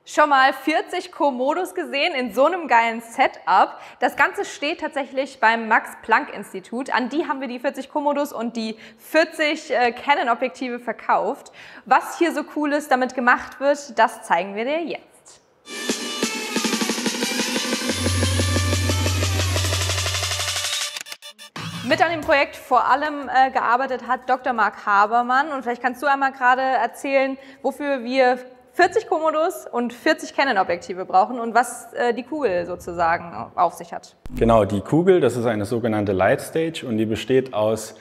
Schon mal 40 Komodos gesehen in so einem geilen Setup. Das Ganze steht tatsächlich beim Max-Planck-Institut. An die haben wir die 40 Komodos und die 40 Canon-Objektive verkauft. Was hier so Cooles damit gemacht wird, das zeigen wir dir jetzt. Mit an dem Projekt vor allem gearbeitet hat Dr. Mark Habermann. Und vielleicht kannst du einmal gerade erzählen, wofür wir 40 Komodos und 40 Canon-Objektive brauchen und was die Kugel sozusagen auf sich hat. Genau, die Kugel, das ist eine sogenannte Light Stage und die besteht aus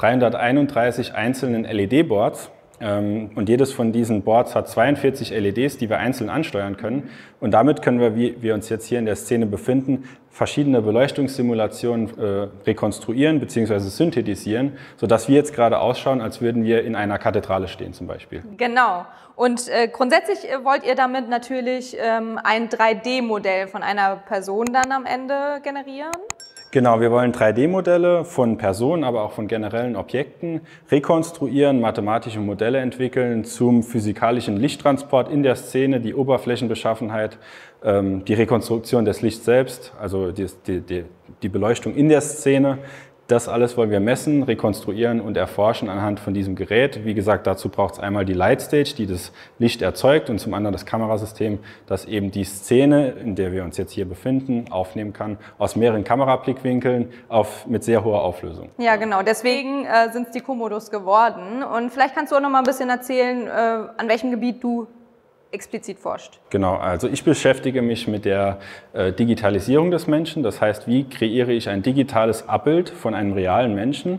331 einzelnen LED-Boards. Und jedes von diesen Boards hat 42 LEDs, die wir einzeln ansteuern können. Und damit können wir, wie wir uns jetzt hier in der Szene befinden, verschiedene Beleuchtungssimulationen rekonstruieren bzw. synthetisieren, sodass wir jetzt gerade ausschauen, als würden wir in einer Kathedrale stehen zum Beispiel. Genau. Und grundsätzlich wollt ihr damit natürlich ein 3D-Modell von einer Person dann am Ende generieren? Genau, wir wollen 3D-Modelle von Personen, aber auch von generellen Objekten rekonstruieren, mathematische Modelle entwickeln zum physikalischen Lichttransport in der Szene, die Oberflächenbeschaffenheit, die Rekonstruktion des Lichts selbst, also die Beleuchtung in der Szene. Das alles wollen wir messen, rekonstruieren und erforschen anhand von diesem Gerät. Wie gesagt, dazu braucht es einmal die Light Stage, die das Licht erzeugt, und zum anderen das Kamerasystem, das eben die Szene, in der wir uns jetzt hier befinden, aufnehmen kann, aus mehreren Kamerablickwinkeln mit sehr hoher Auflösung. Ja, genau. Deswegen sind es die Komodos geworden. Und vielleicht kannst du auch noch mal ein bisschen erzählen, an welchem Gebiet du explizit forscht. Genau, also ich beschäftige mich mit der Digitalisierung des Menschen. Das heißt, wie kreiere ich ein digitales Abbild von einem realen Menschen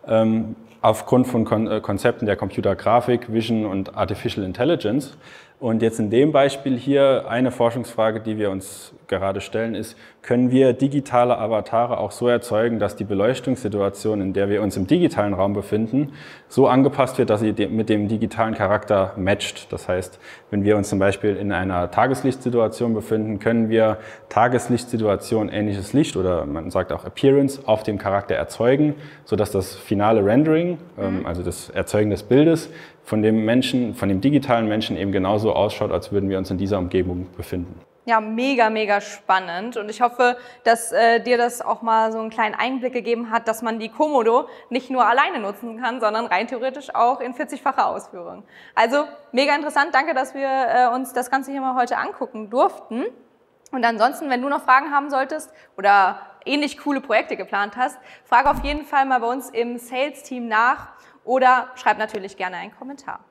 aufgrund von Konzepten der Computergrafik, Vision und Artificial Intelligence. Und jetzt in dem Beispiel hier eine Forschungsfrage, die wir uns gerade stellen, ist, können wir digitale Avatare auch so erzeugen, dass die Beleuchtungssituation, in der wir uns im digitalen Raum befinden, so angepasst wird, dass sie mit dem digitalen Charakter matcht. Das heißt, wenn wir uns zum Beispiel in einer Tageslichtsituation befinden, können wir Tageslichtsituation ähnliches Licht oder man sagt auch Appearance auf dem Charakter erzeugen, sodass das finale Rendering, also das Erzeugen des Bildes, von dem Menschen, von dem digitalen Menschen eben genauso ausschaut, als würden wir uns in dieser Umgebung befinden. Ja, mega, mega spannend, und ich hoffe, dass dir das auch mal so einen kleinen Einblick gegeben hat, dass man die Komodo nicht nur alleine nutzen kann, sondern rein theoretisch auch in 40-facher Ausführung. Also mega interessant, danke, dass wir uns das Ganze hier mal heute angucken durften. Und ansonsten, wenn du noch Fragen haben solltest oder ähnlich coole Projekte geplant hast, frag auf jeden Fall mal bei uns im Sales-Team nach oder schreib natürlich gerne einen Kommentar.